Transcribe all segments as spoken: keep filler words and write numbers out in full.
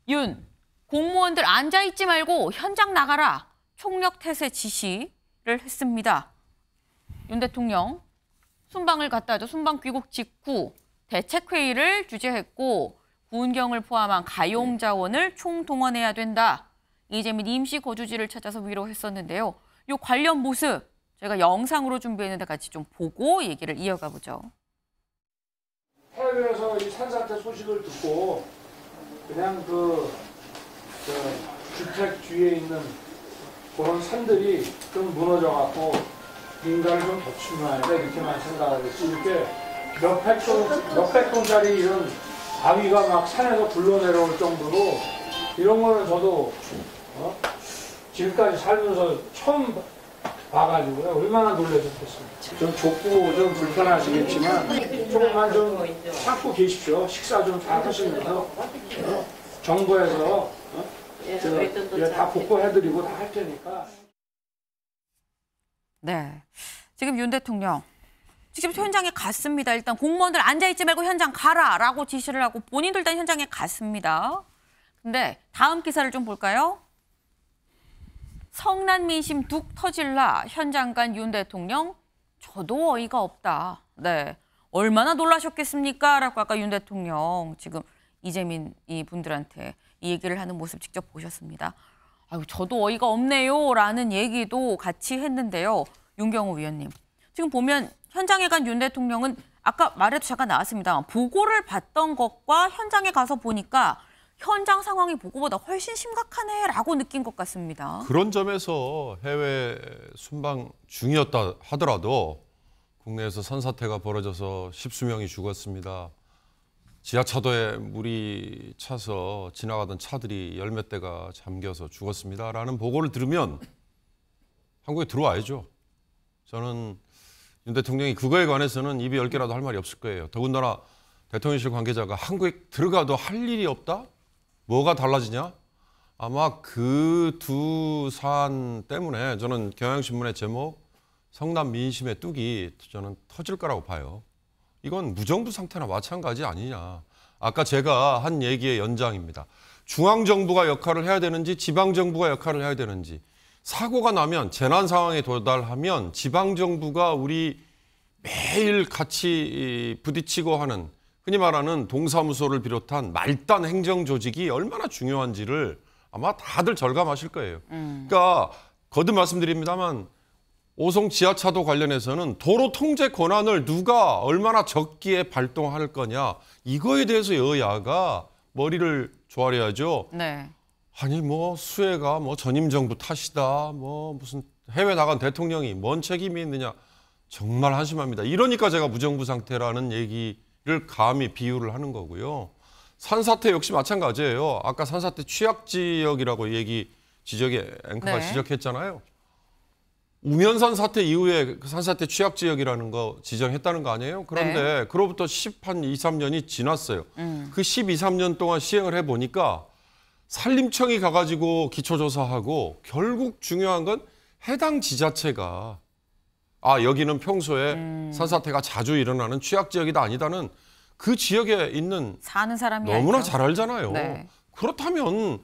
윤, 공무원들 앉아있지 말고 현장 나가라. 총력 태세 지시를 했습니다. 윤 대통령 순방을 갔다 하죠. 순방 귀국 직후 대책회의를 주재했고 군경을 포함한 가용 자원을 총동원해야 된다. 이재민 임시 거주지를 찾아서 위로했었는데요. 이 관련 모습 저희가 영상으로 준비했는데 같이 좀 보고 얘기를 이어가 보죠. 해외에서 이 산사태 소식을 듣고 그냥 그, 그 주택 주위에 있는 그런 산들이 좀 무너져갖고 인간을 좀 덮치면 돼 이렇게만 생각하겠지. 이렇게 몇백 동, 몇백 동짜리 이런 바위가 막 산에서 굴러내려올 정도로 이런 거는 저도 어? 지금까지 살면서 처음 봐가지고요. 얼마나 놀라셨겠어요. 좀 좁고 좀 불편하시겠지만 조금만 좀 참고 계십시오. 식사 좀 잘 하시면서 어? 정부에서 어? 저, 다 복구해드리고 다 할 테니까. 네, 지금 윤 대통령 직접 현장에 갔습니다. 일단 공무원들 앉아있지 말고 현장 가라라고 지시를 하고 본인도 일단 현장에 갔습니다. 근데 다음 기사를 좀 볼까요? 성난 민심 뚝 터질라 현장 간 윤 대통령 저도 어이가 없다. 네, 얼마나 놀라셨겠습니까? 라고 아까 윤 대통령 지금 이재민 이 분들한테 이 얘기를 하는 모습 직접 보셨습니다. 아유, 저도 어이가 없네요 라는 얘기도 같이 했는데요. 윤경호 위원님. 지금 보면 현장에 간 윤 대통령은 아까 말에도 잠깐 나왔습니다. 보고를 받던 것과 현장에 가서 보니까 현장 상황이 보고보다 훨씬 심각하네라고 느낀 것 같습니다. 그런 점에서 해외 순방 중이었다 하더라도 국내에서 산사태가 벌어져서 십수명이 죽었습니다. 지하차도에 물이 차서 지나가던 차들이 열 몇 대가 잠겨서 죽었습니다라는 보고를 들으면 한국에 들어와야죠. 저는 윤 대통령이 그거에 관해서는 입이 열 개라도 할 말이 없을 거예요. 더군다나 대통령실 관계자가 한국에 들어가도 할 일이 없다? 뭐가 달라지냐? 아마 그 두 사안 때문에 저는 경향신문의 제목 성남 민심의 뚝이 저는 터질 거라고 봐요. 이건 무정부 상태나 마찬가지 아니냐. 아까 제가 한 얘기의 연장입니다. 중앙정부가 역할을 해야 되는지 지방정부가 역할을 해야 되는지. 사고가 나면 재난 상황에 도달하면 지방정부가 우리 매일 같이 부딪히고 하는 흔히 말하는 동사무소를 비롯한 말단 행정 조직이 얼마나 중요한지를 아마 다들 절감하실 거예요. 음. 그러니까 거듭 말씀드립니다만 오송 지하차도 관련해서는 도로 통제 권한을 누가 얼마나 적기에 발동할 거냐 이거에 대해서 여야가 머리를 조아려야죠. 네. 아니 뭐 수해가 뭐 전임 정부 탓이다. 뭐 무슨 해외 나간 대통령이 뭔 책임이 있느냐. 정말 한심합니다. 이러니까 제가 무정부 상태라는 얘기를 감히 비유를 하는 거고요. 산사태 역시 마찬가지예요. 아까 산사태 취약 지역이라고 얘기 지적에 앵커가 네. 지적했잖아요. 우면산 사태 이후에 그 산사태 취약 지역이라는 거 지정했다는 거 아니에요? 그런데 네. 그로부터 십 한 이, 삼 년이 지났어요. 음. 그 십이, 삼 년 동안 시행을 해보니까 산림청이 가가지고 기초조사하고 결국 중요한 건 해당 지자체가 아 여기는 평소에 음. 산사태가 자주 일어나는 취약 지역이다 아니다는 그 지역에 있는 사는 사람이 너무나 알죠. 잘 알잖아요. 네. 그렇다면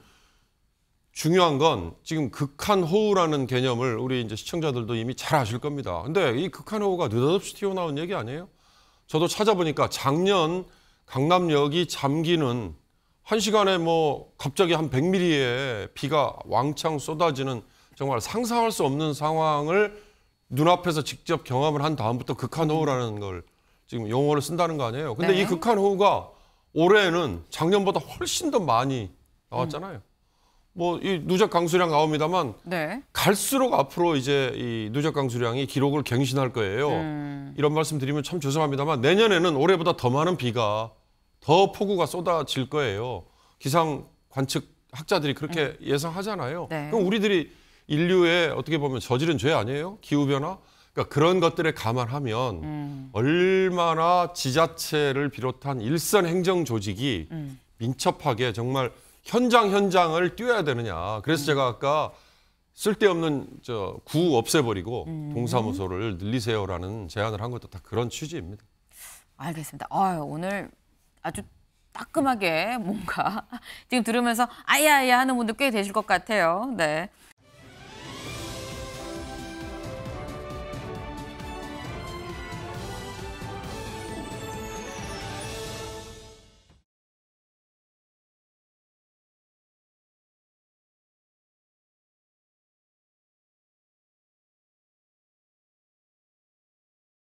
중요한 건 지금 극한호우라는 개념을 우리 이제 시청자들도 이미 잘 아실 겁니다. 근데 이 극한호우가 느닷없이 튀어나온 얘기 아니에요? 저도 찾아보니까 작년 강남역이 잠기는 한 시간에 뭐 갑자기 한 백 밀리미터의 비가 왕창 쏟아지는 정말 상상할 수 없는 상황을 눈앞에서 직접 경험을 한 다음부터 극한호우라는 걸 지금 용어를 쓴다는 거 아니에요. 근데 네. 이 극한호우가 올해는 작년보다 훨씬 더 많이 나왔잖아요. 음. 뭐 이 누적 강수량 나옵니다만 네. 갈수록 앞으로 이제 이 누적 강수량이 기록을 갱신할 거예요. 음. 이런 말씀 드리면 참 죄송합니다만 내년에는 올해보다 더 많은 비가 더 폭우가 쏟아질 거예요. 기상 관측 학자들이 그렇게 음. 예상하잖아요. 네. 그럼 우리들이 인류의 어떻게 보면 저지른 죄 아니에요? 기후변화? 그러니까 그런 것들에 감안하면 음. 얼마나 지자체를 비롯한 일선 행정 조직이 음. 민첩하게 정말 현장 현장을 뛰어야 되느냐. 그래서 음. 제가 아까 쓸데없는 저 구 없애버리고 음. 동사무소를 늘리세요라는 제안을 한 것도 다 그런 취지입니다. 알겠습니다. 아유, 오늘 아주 따끔하게 뭔가 지금 들으면서 아야아야 하는 분들 꽤 되실 것 같아요. 네.